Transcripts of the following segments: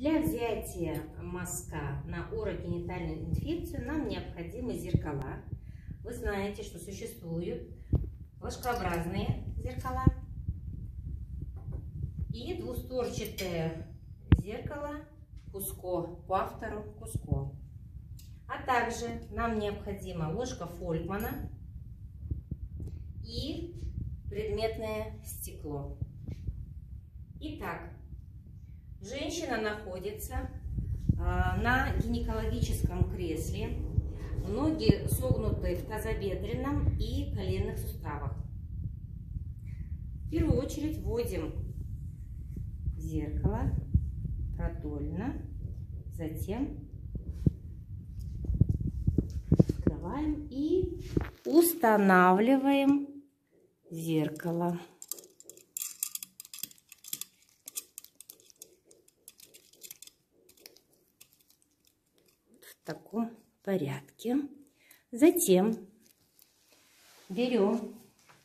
Для взятия мазка на урогенитальную инфекцию нам необходимы зеркала. Вы знаете, что существуют ложкообразные зеркала и двустворчатое зеркало Куско, по автору Куско. А также нам необходима ложка Фолькмана и предметное стекло. Итак, женщина находится на гинекологическом кресле, ноги согнуты в тазобедренном и коленных суставах. В первую очередь вводим зеркало продольно, затем открываем и устанавливаем зеркало. В таком порядке. Затем берем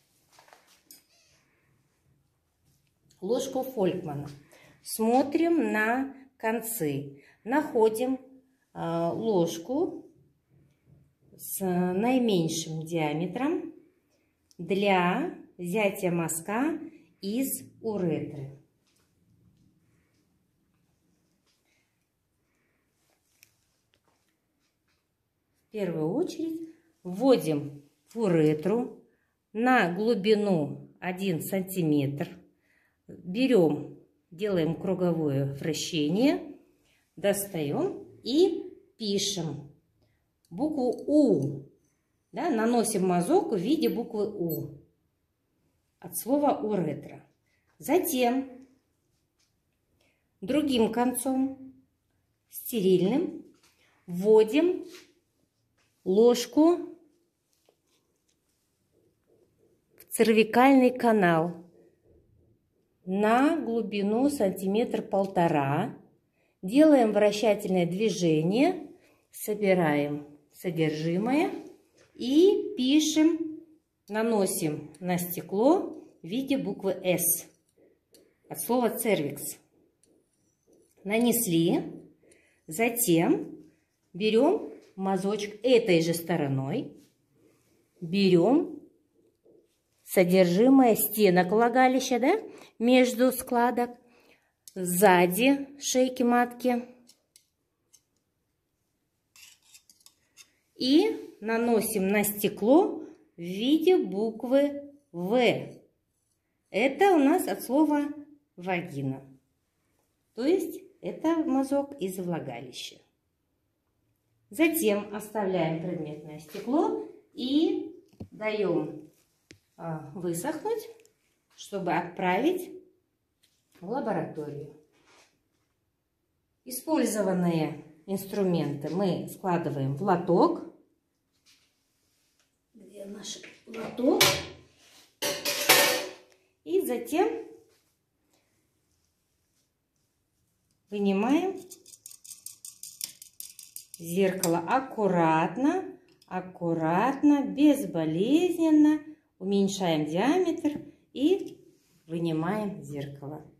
ложку Фолькмана, смотрим на концы, находим ложку с наименьшим диаметром для взятия мазка из уретры. В первую очередь вводим в уретру на глубину 1 сантиметр. Берем, делаем круговое вращение, достаем и пишем букву У. Да, наносим мазок в виде буквы У от слова уретра. Затем другим концом, стерильным, вводим ложку в цервикальный канал на глубину сантиметр полтора. Делаем вращательное движение, собираем содержимое и пишем, наносим на стекло в виде буквы С от слова цервикс. Нанесли, затем берем мазочек этой же стороной, берем содержимое стенок влагалища, да, между складок, сзади шейки матки и наносим на стекло в виде буквы В. Это у нас от слова вагина, то есть это мазок из влагалища. Затем оставляем предметное стекло и даем высохнуть, чтобы отправить в лабораторию. Использованные инструменты мы складываем в лоток. Где наш лоток? И затем вынимаем зеркало аккуратно, аккуратно, безболезненно, уменьшаем диаметр и вынимаем зеркало.